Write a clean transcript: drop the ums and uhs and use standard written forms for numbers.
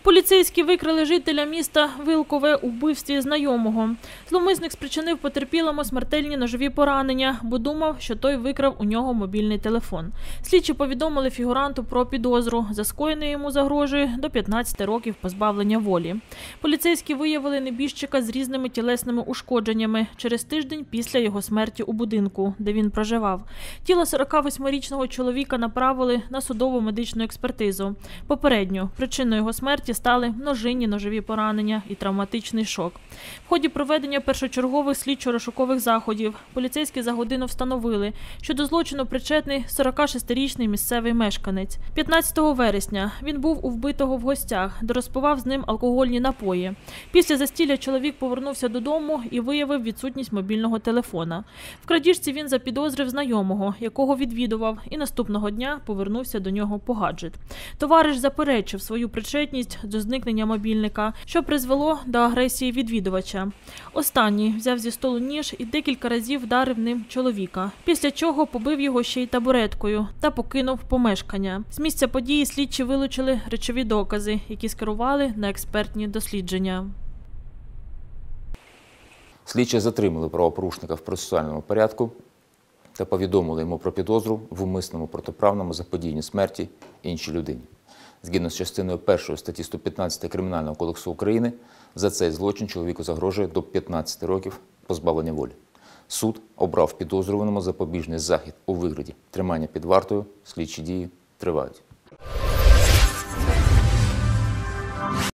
Поліцейські викрили жителя міста Вилкове у вбивстві знайомого. Зловмисник спричинив потерпілому смертельні ножові поранення, бо думав, що той викрав у нього мобільний телефон. Слідчі повідомили фігуранту про підозру. За скоєне йому загрожує до 15 років позбавлення волі. Поліцейські виявили небіжчика з різними тілесними ушкодженнями через тиждень після його смерті у будинку, де він проживав. Тіло 48-річного чоловіка направили на судово медичну експертизу. Попередньо причиною його смерті стали множинні ножові поранення і травматичний шок. В ході проведення першочергових слідчо-розшукових заходів поліцейські за годину встановили, що до злочину причетний 46-річний місцевий мешканець. 15 вересня він був у вбитого в гостях, де розпивав з ним алкогольні напої. Після застілля чоловік повернувся додому і виявив відсутність мобільного телефона. В крадіжці він запідозрив знайомого, якого відвідував, і наступного дня повернувся до нього по гаджет. Товариш заперечив свою причетність до зникнення мобільника, що призвело до агресії відвідувача. Останній взяв зі столу ніж і декілька разів вдарив ним чоловіка, після чого побив його ще й табуреткою та покинув помешкання. З місця події слідчі вилучили речові докази, які скерували на експертні дослідження. Слідчі затримали правопорушника в процесуальному порядку та повідомили йому про підозру в умисному протиправному заподіянні смерті іншій людині. Згідно з частиною 1 статті 115 Кримінального кодексу України, за цей злочин чоловіку загрожує до 15 років позбавлення волі. Суд обрав підозрюваному запобіжний захід у вигляді тримання під вартою, слідчі дії тривають.